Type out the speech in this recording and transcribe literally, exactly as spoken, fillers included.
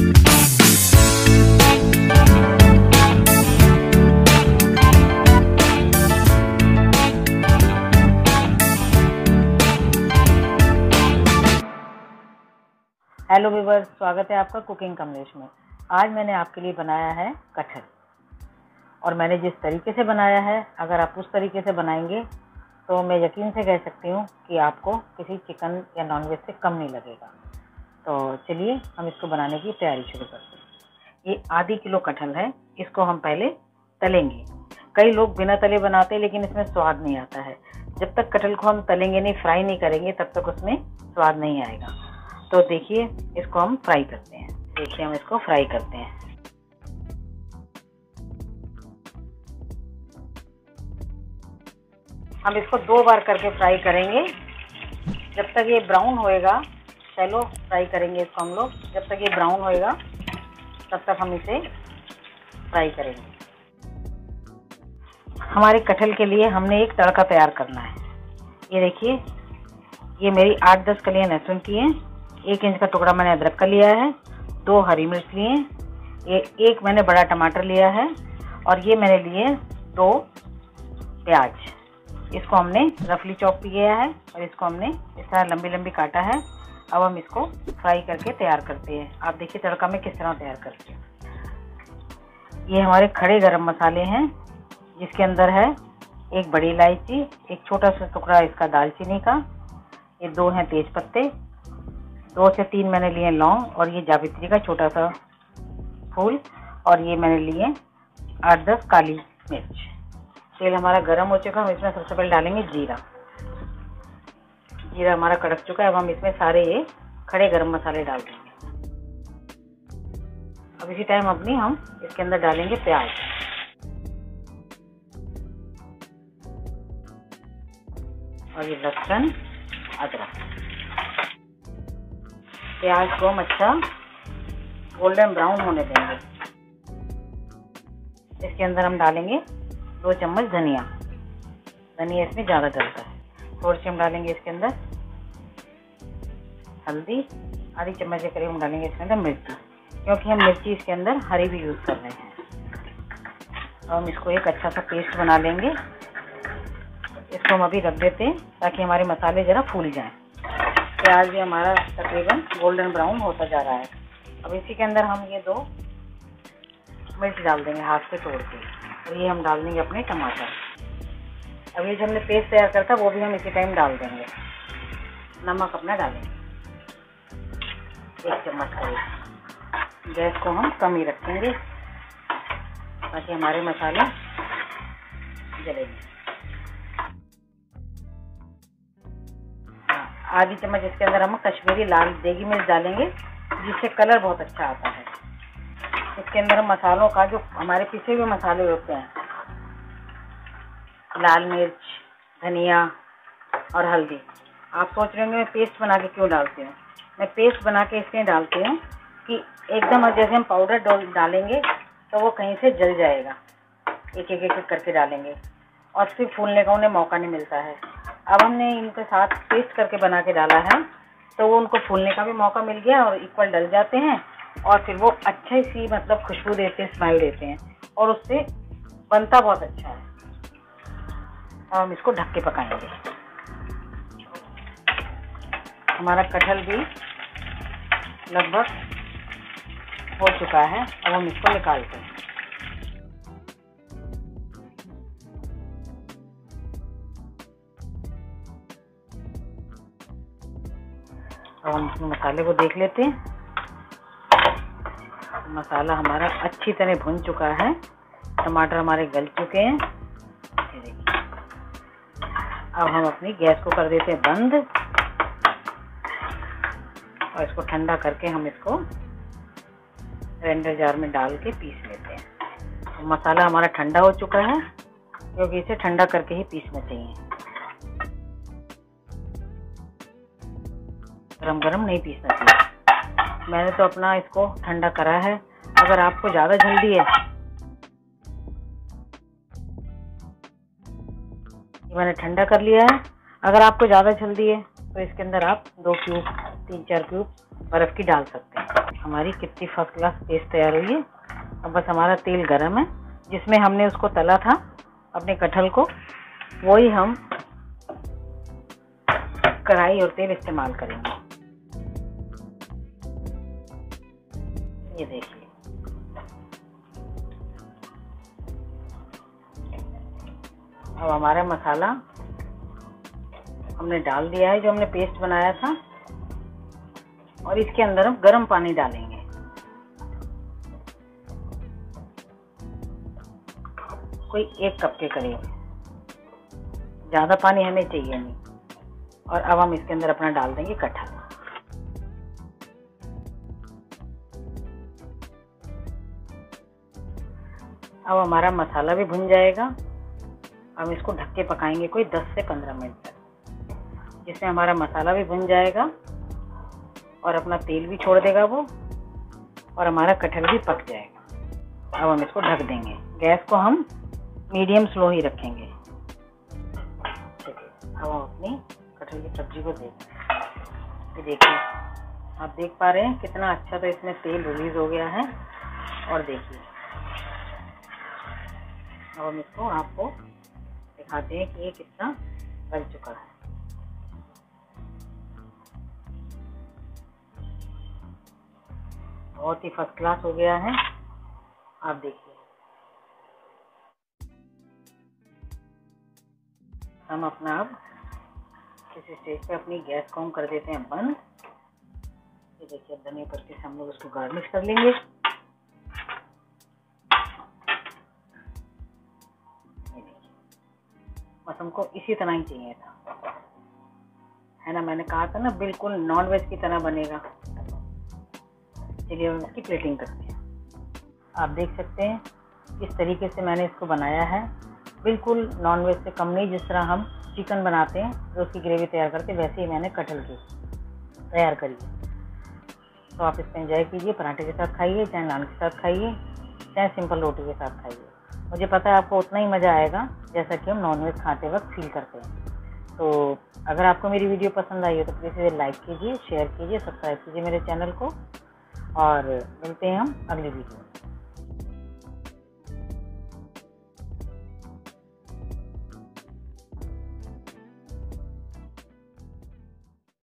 Hello viewers, स्वागत है आपका कुकिंग कमलेश में। आज मैंने आपके लिए बनाया है कटहल, और मैंने जिस तरीके से बनाया है, अगर आप उस तरीके से बनाएंगे तो मैं यकीन से कह सकती हूँ कि आपको किसी चिकन या नॉनवेज से कम नहीं लगेगा। तो चलिए हम इसको बनाने की तैयारी शुरू करते हैं। ये आधी किलो कटहल है, इसको हम पहले तलेंगे। कई लोग बिना तले बनाते हैं, लेकिन इसमें स्वाद नहीं आता है। जब तक कटहल को हम तलेंगे नहीं, फ्राई नहीं करेंगे, तब तक उसमें स्वाद नहीं आएगा। तो देखिए, इसको हम फ्राई करते हैं। देखिए, हम इसको फ्राई करते हैं। हम इसको दो बार करके फ्राई करेंगे। जब तक ये ब्राउन होएगा, चलो फ्राई करेंगे इसको हम लोग। जब तक ये ब्राउन होएगा तब तक हम इसे फ्राई करेंगे। हमारे कटहल के लिए हमने एक तड़का तैयार करना है। ये देखिए, ये मेरी आठ दस कलियां लहसुन की हैं, एक इंच का टुकड़ा मैंने अदरक का लिया है, दो हरी मिर्च लिए, ये एक मैंने बड़ा टमाटर लिया है, और ये मैंने लिए दो प्याज। इसको हमने रफली चॉप किया है और इसको हमने इस तरह लंबी लंबी काटा है। अब हम इसको फ्राई करके तैयार करते हैं। आप देखिए तड़का मैं किस तरह तैयार करती हूँ। ये हमारे खड़े गरम मसाले हैं, जिसके अंदर है एक बड़ी इलायची, एक छोटा सा टुकड़ा इसका दालचीनी का, ये दो हैं तेज पत्ते, दो से तीन मैंने लिए लौंग, और ये जावित्री का छोटा सा फूल, और ये मैंने लिए आठ दस काली मिर्च। तेल हमारा गर्म हो चुका है। हम इसमें सबसे पहले डालेंगे जीरा। जीरा हमारा कड़क चुका है। अब हम इसमें सारे ये खड़े गरम मसाले डाल देंगे। अब इसी टाइम अपनी हम इसके अंदर डालेंगे प्याज। और ये लहसुन, अदरक। प्याज को हम अच्छा गोल्डन ब्राउन होने देंगे। इसके अंदर हम डालेंगे दो चम्मच धनिया। धनिया इसमें ज़्यादा डलता है। थोड़ी सी हम डालेंगे इसके अंदर हल्दी, आधी चम्मच के करीब हम डालेंगे इसके अंदर मिर्ची, क्योंकि हम मिर्ची इसके अंदर हरी भी यूज़ कर रहे हैं। तो हम इसको एक अच्छा सा पेस्ट बना लेंगे। इसको हम अभी रख देते हैं ताकि हमारे मसाले ज़रा फूल जाएं। प्याज भी हमारा तकरीबन गोल्डन ब्राउन होता जा रहा है। अब इसी के अंदर हम ये दो मिर्च डाल देंगे हाथ से तोड़ के, और ये हम डाल देंगे अपने टमाटर। अब ये जो हमने पेस्ट तैयार करता था वो भी हम इसी टाइम डाल देंगे। नमक अपना डालेंगे एक चम्मच करीब। गैस को हम कम ही रखेंगे ताकि हमारे मसाले जलेंगे। आधी चम्मच इसके अंदर हम कश्मीरी लाल देगी मिर्च डालेंगे, जिससे कलर बहुत अच्छा आता है। इसके अंदर हम मसालों का, जो हमारे पिसे हुए मसाले होते हैं, लाल मिर्च, धनिया और हल्दी। आप सोच रहे होंगे मैं पेस्ट बना के क्यों डालती हूँ। मैं पेस्ट बना के इसलिए डालती हूँ कि एकदम जैसे हम पाउडर डालेंगे तो वो कहीं से जल जाएगा। एक एक एक करके डालेंगे और फिर फूलने का उन्हें मौका नहीं मिलता है। अब हमने इनके साथ पेस्ट करके बना के डाला है, तो वो उनको फूलने का भी मौका मिल गया और इक्वल डल जाते हैं, और फिर वो अच्छी सी मतलब खुशबू देते हैं, स्मेल देते हैं, और उससे बनता बहुत अच्छा है। अब हम इसको ढक के पकाएंगे। हमारा कटहल भी लगभग हो चुका है। अब हम इसको निकालते हैं। अब हम इसमें मसाले को देख लेते हैं। मसाला हमारा अच्छी तरह भुन चुका है। टमाटर हमारे गल चुके हैं। ये देखिए, अब हम अपनी गैस को कर देते हैं बंद, और इसको ठंडा करके हम इसको ग्राइंडर जार में डाल के पीस लेते हैं। तो मसाला हमारा ठंडा हो चुका है, क्योंकि इसे ठंडा करके ही पीसना चाहिए। गरम गरम नहीं पीसना चाहिए। मैंने तो अपना इसको ठंडा करा है। अगर आपको ज़्यादा जल्दी है, मैंने ठंडा कर लिया है। अगर आपको ज़्यादा जल्दी है तो इसके अंदर आप दो क्यूब तीन चार क्यूब बर्फ़ की डाल सकते हैं। हमारी कितनी फर्स्ट क्लास पेस्ट तैयार हुई है। अब बस हमारा तेल गरम है, जिसमें हमने उसको तला था अपने कटहल को, वही हम कढ़ाई और तेल इस्तेमाल करेंगे। ये देखिए, अब हमारा मसाला हमने डाल दिया है जो हमने पेस्ट बनाया था, और इसके अंदर हम गर्म पानी डालेंगे। कोई एक कप के करीब, ज़्यादा पानी हमें चाहिए नहीं। और अब हम इसके अंदर अपना डाल देंगे कटहल। अब हमारा मसाला भी भुन जाएगा। हम इसको ढक के पकाएंगे कोई दस से पंद्रह मिनट तक, जिसमें हमारा मसाला भी भुन जाएगा और अपना तेल भी छोड़ देगा वो, और हमारा कटहल भी पक जाएगा। अब हम इसको ढक देंगे। गैस को हम मीडियम स्लो ही रखेंगे। ठीक है, अब हम अपनी कटहल की सब्जी को देखें। देखिए, आप देख पा रहे हैं कितना अच्छा तो इसमें तेल रिलीज हो गया है। और देखिए, अब हम इसको आपको दिखाते हैं कि ये कितना गल चुका है। बहुत ही फर्स्ट क्लास हो गया है। आप देखिए, हम अपना अब इस स्टेज पे अपनी गैस को ऑन कर देते हैं बंद। ये देखिए, धनिया पत्ती से हम लोग उसको गार्निश कर लेंगे। बस हमको इसी तरह ही चाहिए था, है ना। मैंने कहा था ना, बिल्कुल नॉन वेज की तरह बनेगा। चलिए हम इसकी प्लेटिंग करते हैं। आप देख सकते हैं किस तरीके से मैंने इसको बनाया है। बिल्कुल नॉन वेज से कम नहीं, जिस तरह हम चिकन बनाते हैं तो उसकी ग्रेवी तैयार करते हैं, वैसे ही मैंने कटहल की तैयार करी है। तो आप इसको एंजॉय कीजिए। पराठे के साथ खाइए, चाहे नान के साथ खाइए, चाहे सिंपल रोटी के साथ खाइए। मुझे पता है आपको उतना ही मज़ा आएगा जैसा कि हम नॉनवेज खाते वक्त फील करते हैं। तो अगर आपको मेरी वीडियो पसंद आई हो तो प्लीज़ इसे लाइक कीजिए, शेयर कीजिए, सब्सक्राइब कीजिए मेरे चैनल को, और मिलते हैं हम अगली वीडियो में।